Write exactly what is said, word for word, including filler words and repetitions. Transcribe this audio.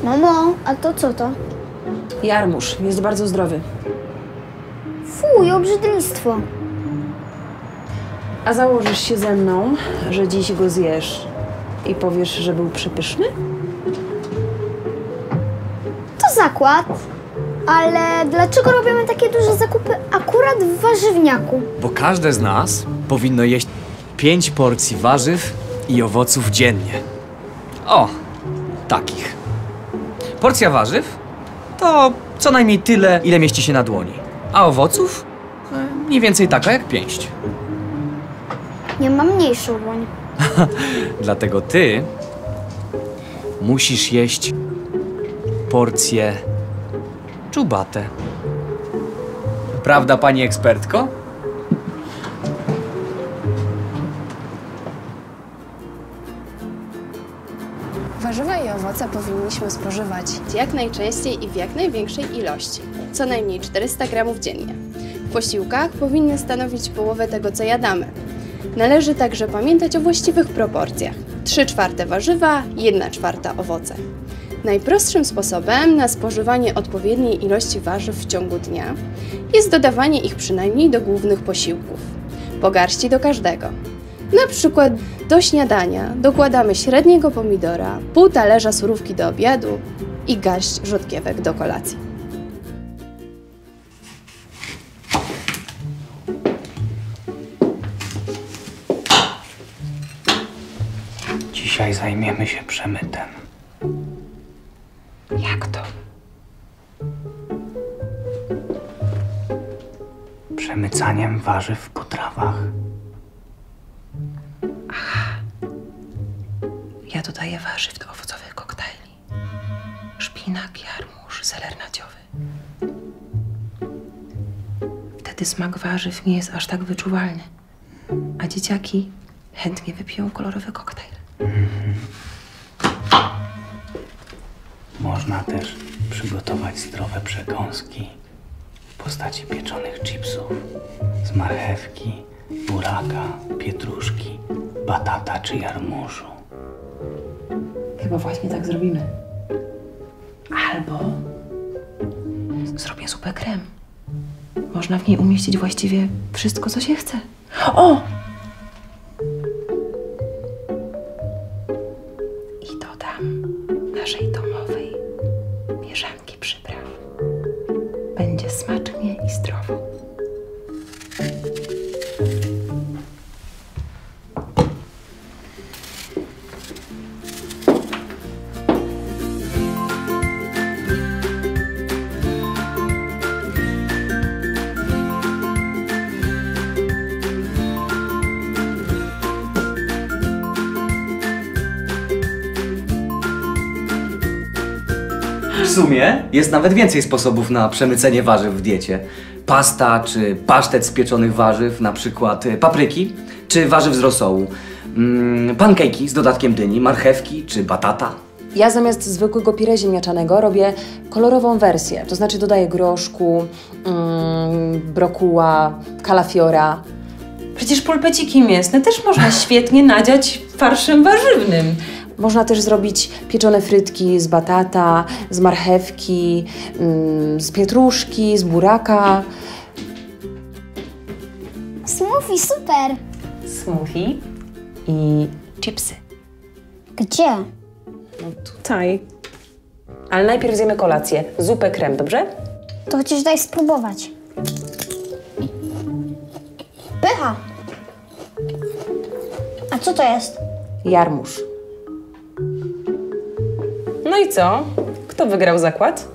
Mamo, a to co to? Jarmuż. Jest bardzo zdrowy. Fuj, obrzydlistwo. A założysz się ze mną, że dziś go zjesz i powiesz, że był przepyszny? To zakład. Ale dlaczego robimy takie duże zakupy akurat w warzywniaku? Bo każde z nas powinno jeść pięć porcji warzyw i owoców dziennie. O, takich. Porcja warzyw to co najmniej tyle, ile mieści się na dłoni. A owoców? E, mniej więcej taka jak pięść. Nie mam mniejszą dłoń. Dlatego ty musisz jeść porcję czubatę. Prawda, pani ekspertko? Warzywa i owoce powinniśmy spożywać jak najczęściej i w jak największej ilości, co najmniej czterysta gramów dziennie. W posiłkach powinny stanowić połowę tego, co jadamy. Należy także pamiętać o właściwych proporcjach. trzy czwarte warzywa, jedna czwarta owoce. Najprostszym sposobem na spożywanie odpowiedniej ilości warzyw w ciągu dnia jest dodawanie ich przynajmniej do głównych posiłków, po garści do każdego. Na przykład do śniadania dokładamy średniego pomidora, pół talerza surówki do obiadu i garść rzodkiewek do kolacji. Dzisiaj zajmiemy się przemytem. Jak to? Przemycaniem warzyw w potrawach. Ja dodaję warzyw do owocowych koktajli. Szpinak, jarmuż, seler naciowy. Wtedy smak warzyw nie jest aż tak wyczuwalny. A dzieciaki chętnie wypiją kolorowy koktajl. Można też przygotować zdrowe przekąski w postaci pieczonych chipsów z marchewki, buraka, pietruszki, batata czy jarmużu. Chyba właśnie tak zrobimy. Albo zrobię zupę krem. Można w niej umieścić właściwie wszystko, co się chce. O! I dodam naszej domowej mieszanki przypraw. Będzie smacznie i zdrowo. W sumie jest nawet więcej sposobów na przemycenie warzyw w diecie. Pasta czy pasztet z pieczonych warzyw, na przykład papryki, czy warzyw z rosołu. Mm, pancake'i z dodatkiem dyni, marchewki czy batata. Ja zamiast zwykłego pire ziemniaczanego robię kolorową wersję. To znaczy dodaję groszku, mm, brokuła, kalafiora. Przecież pulpeciki mięsne też można świetnie nadziać farszem warzywnym. Można też zrobić pieczone frytki z batata, z marchewki, mm, z pietruszki, z buraka. Smoothie, super! Smoothie i chipsy. Gdzie? No tutaj. Ale najpierw zjemy kolację. Zupę krem, dobrze? To chociaż daj spróbować. Pycha! A co to jest? Jarmuż. No i co? Kto wygrał zakład?